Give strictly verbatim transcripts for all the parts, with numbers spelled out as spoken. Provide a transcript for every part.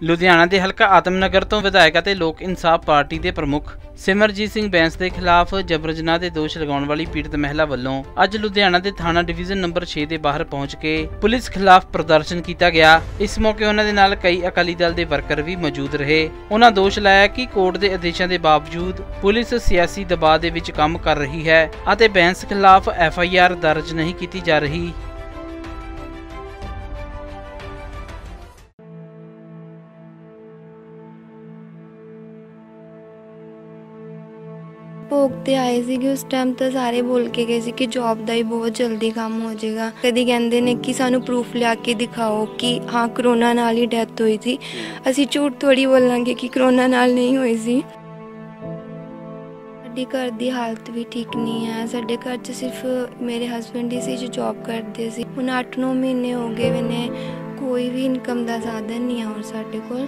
ਲੁਧਿਆਣਾ ਦੇ ਹਲਕਾ ਆਤਮਨਗਰ ਤੋਂ ਵਿਧਾਇਕ ਅਤੇ ਲੋਕ ਇਨਸਾਫ ਪਾਰਟੀ ਦੇ ਪ੍ਰਮੁੱਖ ਸਿਮਰਜੀਤ ਸਿੰਘ ਬੈਂਸ ਦੇ ਖਿਲਾਫ ਜਬਰ ਜਨਾਹ ਦੇ ਦੋਸ਼ ਲਗਾਉਣ ਵਾਲੀ ਪੀੜਤ ਮਹਿਲਾ ਵੱਲੋਂ ਅੱਜ ਲੁਧਿਆਣਾ ਦੇ ਥਾਣਾ ਡਿਵੀਜ਼ਨ ਨੰਬਰ ਛੇ ਦੇ ਬਾਹਰ ਪਹੁੰਚ ਕੇ ਪੁਲਿਸ ਖਿਲਾਫ ਪ੍ਰਦਰਸ਼ਨ ਕੀਤਾ ਗਿਆ। ਇਸ ਮੌਕੇ ਉਹਨਾਂ ਦੇ ਨਾਲ ਕਈ ਅਕਾਲੀ ਦਲ ਦੇ ਵਰਕਰ ਵੀ ਮੌਜੂਦ ਰਹੇ। ਉਹਨਾਂ ਦੋਸ਼ ਲਾਇਆ ਕਿ ਕੋਰਟ ਦੇ ਆਦੇਸ਼ਾਂ ਦੇ ਬਾਵਜੂਦ ਪੁਲਿਸ ਸਿਆਸੀ ਦਬਾਅ ਦੇ ਵਿੱਚ ਕੰਮ ਕਰ ਰਹੀ ਹੈ ਅਤੇ ਬੈਂਸ ਖਿਲਾਫ ਐਫ ਆਈ ਆਰ ਦਰਜ ਨਹੀਂ ਕੀਤੀ ਜਾ ਰਹੀ। भोग ते आए थे उस टाइम तो सारे बोल के गए कि जॉब का ही बहुत जल्दी काम हो जाएगा। कभी कहते हैं कि सानू प्रूफ लिया के दिखाओ कि हाँ करोना नाल ही डेथ हुई थी। असी झूठ थोड़ी बोलांगे कि करोना नाल नहीं हुई सी। साडे घर की हालत भी ठीक नहीं है। साडे घर च सिर्फ मेरे हसबैंड ही सी जो जॉब करते सी। हुण अठ नौ महीने हो गए मैंने कोई भी इनकम का साधन नहीं है और साडे कोल।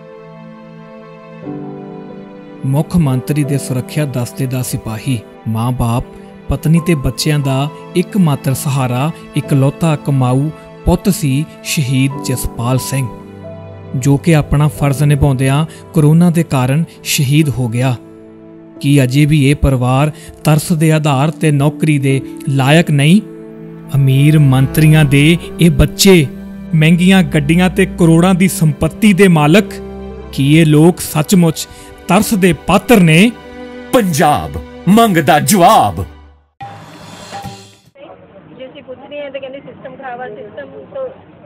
मुख मंत्री दे सुरक्षा दस्ते दा सिपाही, माँ बाप, पत्नी ते बच्चों दा एकमात्र सहारा इकलौता कमाऊ पुत सी शहीद जसपाल सिंह, जो कि अपना फर्ज निभाउंदियां कोरोना दे कारण शहीद हो गया। कि अजे भी ये परिवार तरस दे आधार ते नौकरी दे लायक नहीं? अमीर मंत्रियां दे ये बच्चे महंगियां गड्डियां ते करोड़ां दी संपत्ति दे मालक, कि ये लोग सचमुच तरस दे पात्र ने? पंजाब मंगदा जवाब। जिसी पूछ रही है तो कहते सिस्टम खराब है। सिस्टम तो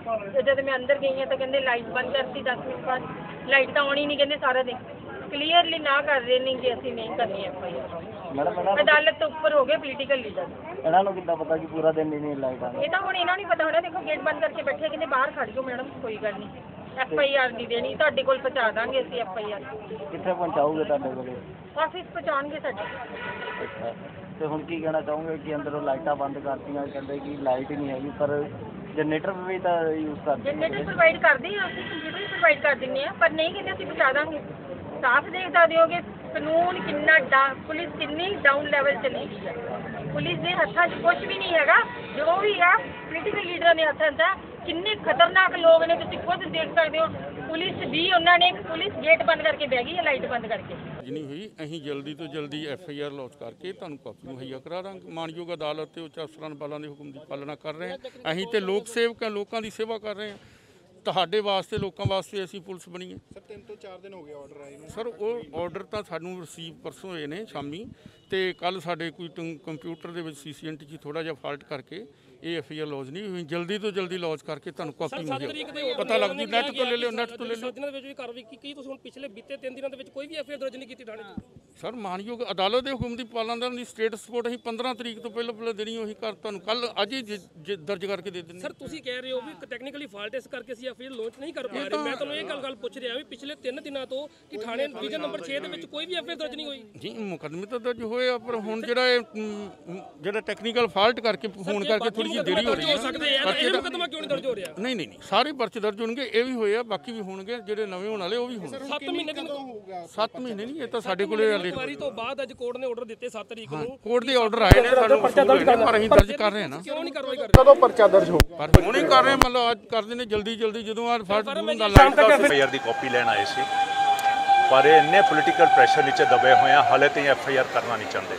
जब मैं अंदर गई है तो कहते लाइट बंद करती दस मिनट बाद, लाइट तो आनी नहीं कहते सारा दिन क्लीयरली ना कर रहे नहीं कि असं नहीं करनी एफ आई आर। अदालत तो उपर हो गए पोलीटिकल लीडर। इन्होंने कितना पता कि पूरा दिन नहीं लाइट आनी? ये तो हम इन्होंने नहीं पता होना। देखो गेट बंद करके बैठे कहते बाहर खड़ जाओ मैडम, कोई गल नहीं, एफ आई आर नहीं देनी, ਤੁਹਾਡੇ ਕੋਲ ਪਹੁੰਚਾ ਦਾਂਗੇ ਅਸੀਂ एफ आई आर। ਕਿੱਥੇ ਪਹੁੰਚਾਓਗੇ ਤੁਹਾਡੇ ਕੋਲ? ਆਫਿਸ ਪਹੁੰਚਾਉਣਗੇ ਸਾਡੇ। ਅੱਛਾ, ਤੇ ਹੁਣ ਕੀ ਕਹਿਣਾ ਚਾਹੋਗੇ ਕਿ ਅੰਦਰੋਂ ਲਾਈਟਾਂ ਬੰਦ ਕਰਤੀਆਂ, ਕਹਿੰਦੇ ਕਿ ਲਾਈਟ ਹੀ ਨਹੀਂ ਹੈਗੀ, ਪਰ ਜਨਰੇਟਰ ਵੀ ਤਾਂ ਯੂਜ਼ ਕਰਦੇ? ਜਨਰੇਟਰ ਪ੍ਰੋਵਾਈਡ ਕਰਦੇ ਹਾਂ ਅਸੀਂ, ਕੰਪਿਊਟਰ ਵੀ ਪ੍ਰੋਵਾਈਡ ਕਰ ਦਿੰਦੇ ਹਾਂ, ਪਰ ਨਹੀਂ ਕਹਿੰਦੇ ਅਸੀਂ ਪਹੁੰਚਾ ਦਾਂਗੇ। ਸਾਫ਼ ਦੇਖ ਸਕਦੇ ਹੋਗੇ ਕਾਨੂੰਨ ਕਿੰਨਾ ਡਾ ਪੁਲਿਸ ਕਿੰਨੀ ਡਾਊਨ ਲੈਵਲ ਚਲੀ ਗਈ ਹੈ। ਪੁਲਿਸ ਦੇ ਹੱਥਾਂ 'ਚ ਕੁਝ ਵੀ ਨਹੀਂ ਹੈਗਾ। ਜੋ ਵੀ ਆ ਪੋਲੀਟੀਕਲ ਲੀਡਰਾਂ ਦੇ ਹੱਥਾਂ 'ਚ ਕਿੰਨੇ ਖਤਰਨਾਕ ਲੋਕ ਨੇ, ਤੁਸੀਂ ਖੁਦ ਦੇਖ ਸਕਦੇ ਹੋ। ਪੁਲਿਸ ਵੀ ਉਹਨਾਂ ਨੇ ਪੁਲਿਸ ਗੇਟ ਬੰਦ ਕਰਕੇ ਬਹਿ ਗਈ ਹੈ, ਲਾਈਟ ਬੰਦ ਕਰਕੇ। ਨਹੀਂ ਹੋਈ, ਅਸੀਂ ਜਲਦੀ ਤੋਂ ਜਲਦੀ ਐਫ ਆਈ ਆਰ ਲੌਂਚ ਕਰਕੇ ਤੁਹਾਨੂੰ ਕਾਪੀ ਮੁਹੱਈਆ ਕਰਾ ਦਾਂਗੇ। ਮਾਨਯੋਗ ਅਦਾਲਤ ਤੇ ਉੱਚ ਅਫਸਰਾਂ ਬਾਲਾਂ ਦੇ ਹੁਕਮ ਦੀ ਪਾਲਣਾ ਕਰ ਰਹੇ ਹਾਂ। ਅਸੀਂ ਤੇ ਲੋਕ ਸੇਵਕ ਹਾਂ, ਲੋਕਾਂ ਦੀ ਸੇਵਾ ਕਰ ਰਹੇ ਹਾਂ। ਤੁਹਾਡੇ ਵਾਸਤੇ ਲੋਕਾਂ ਵਾਸਤੇ ਅਸੀਂ ਪੁਲਿਸ ਬਣੀ ਹੈ। ਸਰ ਤਿੰਨ ਤੋਂ ਚਾਰ ਦਿਨ ਹੋ ਗਏ ਆਰਡਰ ਆਏ ਨੇ। ਸਰ ਉਹ ਆਰਡਰ ਤਾਂ ਸਾਨੂੰ ਰਿਸੀਵ ਪਰਸੋਂ ਹੋਏ ਨੇ ਸ਼ਾਮੀ, ਤੇ ਕੱਲ ਸਾਡੇ ਕੋਈ ਕੰਪਿਊਟਰ ਦੇ ਵਿੱਚ ਸੀ ਸੀ ਐਨ ਟੀ 'ਚ ਥੋੜ੍ਹਾ ਜਿਹਾ ਫਾਲਟ ਕਰਕੇ ਇਹ ਐਫ ਆਈ ਆਰ ਲੌਂਚ ਨਹੀਂ ਹੋਈ। ਜਲਦੀ ਤੋਂ ਜਲਦੀ ਲੌਂਚ ਕਰਕੇ ਤੁਹਾਨੂੰ ਕਾਪੀ ਪਤਾ ਲੱਗ ਜੂ। ਨੈਟ ਤੋਂ ਲੈ ਲਿਓ, ਨੈਟ ਤੋਂ ਲੈ ਲਿਓ। ਦਿਨਾਂ ਦੇ ਵਿੱਚ ਵੀ ਕਾਰਵਾਈ ਕੀ ਤੁਸੀਂ ਹੁਣ ਪਿਛਲੇ ਬੀਤੇ ਤਿੰਨ ਦਿਨਾਂ ਦੇ ਵਿੱਚ ਕੋਈ ਵੀ ਐਫ ਆਈ ਆਰ ਦਰਜ ਨਹੀਂ ਕੀਤੀ ਥਾਣੇ 'ਚ? ਸਰ ਮਾਨਯੋਗ ਅਦਾਲਤ ਦੇ ਹੁਕਮ ਦੀ ਪਾਲਣਾ ਦੀ ਸਟੇਟਸ ਰਿਪੋਰਟ ਅਸੀਂ ਪੰਦਰਾਂ ਤਰੀਕ ਤੋਂ ਪਹਿਲਾਂ ਪਹਿਲਾਂ ਦੇਣੀ, ਉਹੀ ਕਰ ਤੁਹਾਨੂੰ ਕੱਲ ਅੱਜ ਹੀ ਦਰਜ ਕਰਕੇ ਦੇ ਦਿੰਦੇ। ਸਰ ਤੁਸੀਂ ਕਹਿ ਰਹੇ ਹੋ ਵੀ ਟੈਕਨੀਕਲੀ ਫਾਲਟ ਇਸ ਕਰਕੇ ਅਸੀਂ ਐਫ ਆਈ ਆਰ ਲੌਂਚ ਨਹੀਂ ਕਰ ਪਾ ਰਹੇ। ਮੈਂ ਤੁਹਾਨੂੰ ਇਹ ਗੱਲ ਗੱਲ ਪੁੱਛ ਰਿਹਾ ਵੀ ਪਿਛਲੇ ਤਿੰਨ ਦਿਨਾਂ ਤੋਂ ਕਿ ਥਾਣੇ ਡਿਵੀਜ਼ਨ ਨੰਬਰ ਛੇ ਦੇ ਵਿੱਚ ਕੋਈ ਵੀ ਐਫ ਆਈ ਆਰ ਦਰਜ ਨਹੀਂ ਹੋਈ? ਜੀ ਮੁਕੱਦਮੇ ਤਾਂ ਦਰਜ ਹੋਏ ਆ, ਪਰ ਹੁਣ ਜਿਹੜਾ ਇਹ ਜਿਹੜਾ ਟੈਕਨੀਕਲ ਫਾਲਟ ਕਰਕੇ ਫੋਨ ਕਰਕੇ ਥੋੜੀ ਜਿਹੀ ਦੇਰੀ ਹੋ ਰਹੀ ਹੈ। ਇਹ ਮੁਕੱਦਮਾ ਕਿਉਂ ਨਹੀਂ ਦਰਜ ਹੋ ਰਿਹਾ? ਨਹੀਂ ਨਹੀਂ ਨਹੀਂ ਸਾਰੇ ਪਰਚੇ ਦਰਜ ਹੋਣਗੇ, ਇਹ ਵੀ ਹੋਏ ਆ, ਬਾਕੀ ਵੀ ਹੋਣਗੇ, ਜਿਹੜੇ ਨਵੇਂ ਹੋਣ ਵਾਲੇ ਉਹ ਵੀ ਹੋਣਗੇ। ਸੱਤ ਮਹੀਨੇ ਕਦੋਂ ਹੋਊਗਾ? ਸੱਤ ਮਹੀਨੇ ਨਹੀਂ, ਇਹ ਤਾਂ ਸਾਡੇ ਕੋਲੇ ਵਾਰੀ ਤੋਂ ਬਾਅਦ ਅੱਜ ਕੋਰਟ ਨੇ ਆਰਡਰ ਦਿੱਤੇ ਸੱਤ ਤਰੀਕ ਨੂੰ। ਕੋਰਟ ਦੇ ਆਰਡਰ ਆਏ ਨੇ ਸਾਨੂੰ, ਪਰ ਅਸੀਂ ਦਰਜ ਕਰ ਰਹੇ ਹਾਂ ਨਾ। ਕਿਉਂ ਨਹੀਂ ਕਾਰਵਾਈ ਕਰ ਰਹੇ? ਕਦੋਂ ਪਰਚਾ ਦਰਜ ਹੋਊਗਾ? ਪਰ ਹੁਣ ਹੀ ਕਰ ਰਹੇ, ਮਤਲਬ ਅੱਜ ਕਰਦੇ ਨੇ ਜਲਦੀ ਜਲਦੀ। ਜਦੋਂ ਆ ਫਾਲਟ ਦਾ ਲਾਈਟ ਐਫ ਆਈ ਆਰ ਦੀ ਕਾਪੀ ਲੈਣ ਆਏ ਸੀ, ਪਰ ਇਹ ਇੰਨੇ ਪੋਲੀਟੀਕਲ ਪ੍ਰੈਸ਼ਰ ਨੀਚੇ ਦਬੇ ਹੋਏ ਆ, ਹਾਲੇ ਤੇ ਐਫ ਆਈ ਆਰ ਕਰਨਾ ਨਹੀਂ ਚਾਹੁੰਦੇ।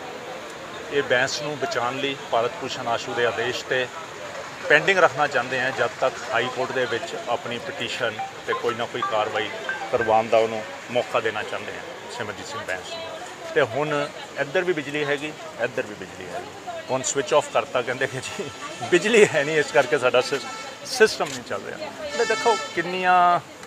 ਇਹ ਬੈਂਸ ਨੂੰ ਬਚਾਉਣ ਲਈ ਭਾਰਤ ਭੂਸ਼ਣ ਆਸ਼ੂ ਦੇ ਆਦੇਸ਼ ਤੇ ਪੈਂਡਿੰਗ ਰੱਖਣਾ ਚਾਹੁੰਦੇ ਆ ਜਦ ਤੱਕ ਹਾਈ ਕੋਰਟ ਦੇ ਵਿੱਚ ਆਪਣੀ ਪਟੀਸ਼ਨ ਤੇ ਕੋਈ ਨਾ ਕੋਈ ਕਾਰਵਾਈ ਕਰਵਾਉਣ ਦਾ ਉਹਨੂੰ ਮੌਕਾ ਦੇਣਾ ਚਾਹੁੰਦੇ ਆ ਸਿਮਰਜੀਤ ਸਿੰਘ ਬੈਂਸ ਨੂੰ। ਤੇ ਹੁਣ ਇੱਧਰ ਵੀ ਬਿਜਲੀ ਹੈਗੀ, ਇੱਧਰ ਵੀ ਬਿਜਲੀ ਹੈਗੀ, ਹੁਣ ਸਵਿਚ ਆਫ ਕਰਤਾ, ਕਹਿੰਦੇ ਕਿ ਜੀ ਬਿਜਲੀ ਹੈ ਨਹੀਂ, ਇਸ ਕਰਕੇ ਸਾਡਾ ਸਿਸਟਮ ਨਹੀਂ ਚੱਲ ਰਿਹਾ। ਤੇ ਦੇਖੋ ਕਿੰਨੀਆਂ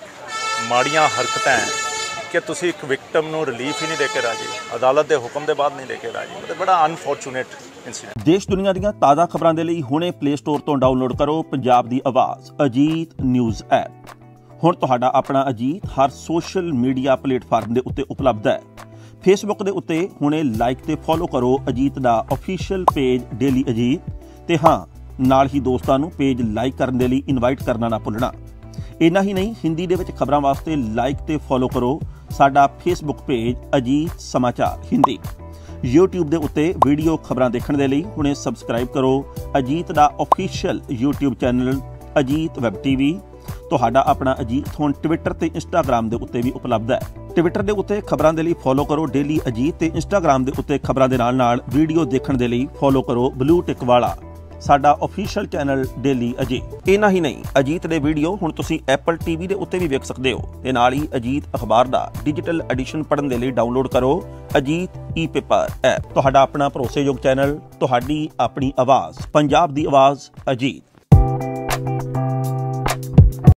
ਮਾੜੀਆਂ ਹਰਕਤਾਂ ਹੈ ਕਿ ਤੁਸੀਂ ਇੱਕ ਵਿਕਟਮ ਨੂੰ ਰਿਲੀਫ ਹੀ ਨਹੀਂ ਦੇ ਕੇ ਰਾਜੀ, ਅਦਾਲਤ ਦੇ ਹੁਕਮ ਦੇ ਬਾਅਦ ਨਹੀਂ ਦੇ ਕੇ ਰਾਜੀ। ਮਤਲਬ ਬੜਾ ਅਨਫੋਰਚੂਨੇਟ ਇੰਸੀਡੈਂਟ। ਦੇਸ਼ ਦੁਨੀਆ ਦੀਆਂ ਤਾਜ਼ਾ ਖਬਰਾਂ ਦੇ ਲਈ ਹੁਣੇ ਪਲੇ ਸਟੋਰ ਤੋਂ ਡਾਊਨਲੋਡ ਕਰੋ ਪੰਜਾਬ ਦੀ ਆਵਾਜ਼ ਅਜੀਤ ਨਿਊਜ਼ ਐਪ। ਹੁਣ ਤੁਹਾਡਾ ਆਪਣਾ ਅਜੀਤ ਹਰ ਸੋਸ਼ਲ ਮੀਡੀਆ ਪਲੇਟਫਾਰਮ ਦੇ ਉੱਤੇ ਉਪਲਬਧ ਹੈ। ਫੇਸਬੁੱਕ ਦੇ ਉੱਤੇ ਹੁਣੇ ਲਾਈਕ ਤੇ ਫੋਲੋ ਕਰੋ ਅਜੀਤ ਦਾ ਅਫੀਸ਼ੀਅਲ ਪੇਜ ਡੇਲੀ ਅਜੀਤ, ਤੇ ਹਾਂ ਨਾਲ ਹੀ ਦੋਸਤਾਂ ਨੂੰ ਪੇਜ ਲਾਈਕ ਕਰਨ ਦੇ ਲਈ ਇਨਵਾਈਟ ਕਰਨਾ ਨਾ ਭੁੱਲਣਾ। ਇੰਨਾ ਹੀ ਨਹੀਂ, ਹਿੰਦੀ ਦੇ ਵਿੱਚ ਖਬਰਾਂ ਵਾਸਤੇ ਲਾਈਕ ਤੇ ਫੋਲੋ ਕਰੋ ਸਾਡਾ ਫੇਸਬੁੱਕ ਪੇਜ ਅਜੀਤ ਸਮਾਚਾਰ ਹਿੰਦੀ। YouTube ਦੇ ਉੱਤੇ ਵੀਡੀਓ ਖਬਰਾਂ ਦੇਖਣ ਦੇ ਲਈ ਹੁਣੇ ਸਬਸਕ੍ਰਾਈਬ ਕਰੋ ਅਜੀਤ ਦਾ official YouTube channel Ajit web TV. ਤੁਹਾਡਾ ਆਪਣਾ ਅਜੀਤ ਹੁਣ ਟਵਿੱਟਰ ਤੇ ਇੰਸਟਾਗ੍ਰਾਮ ਦੇ ਉੱਤੇ ਵੀ ਉਪਲਬਧ ਹੈ। ਟਵਿੱਟਰ ਦੇ ਉੱਤੇ ਖਬਰਾਂ ਦੇ ਲਈ ਫੋਲੋ ਕਰੋ ਡੇਲੀ ਅਜੀਤ ਤੇ ਇੰਸਟਾਗ੍ਰਾਮ ਦੇ ਉੱਤੇ ਖਬਰਾਂ ਦੇ ਨਾਲ ਨਾਲ ਵੀਡੀਓ ਦੇਖਣ ਦੇ ਲਈ ਫੋਲੋ ਕਰੋ ਬਲੂ ਟਿਕ ਵਾਲਾ ਸਾਡਾ ਆਫੀਸ਼ੀਅਲ ਚੈਨਲ ਡੇਲੀ ਅਜੀਤ। ਇਹਨਾਂ ਹੀ ਨਹੀਂ, ਅਜੀਤ ਦੇ ਵੀਡੀਓ ਹੁਣ ਤੁਸੀਂ ਐਪਲ ਟੀਵੀ ਦੇ ਉੱਤੇ ਵੀ ਵੇਖ ਸਕਦੇ ਹੋ ਤੇ ਨਾਲ ਹੀ ਅਜੀਤ ਅਖਬਾਰ ਦਾ ਡਿਜੀਟਲ ਐਡੀਸ਼ਨ ਪੜ੍ਹਨ ਦੇ ਲਈ ਡਾਊਨਲੋਡ ਕਰੋ ਅਜੀਤ ਈ ਪੇਪਰ ਐਪ। ਤੁਹਾਡਾ ਆਪਣਾ ਭਰੋਸੇਯੋਗ ਚੈਨਲ, ਤੁਹਾਡੀ ਆਪਣੀ ਆਵਾਜ਼, ਪੰਜਾਬ ਦੀ ਆਵਾਜ਼ ਅਜੀਤ।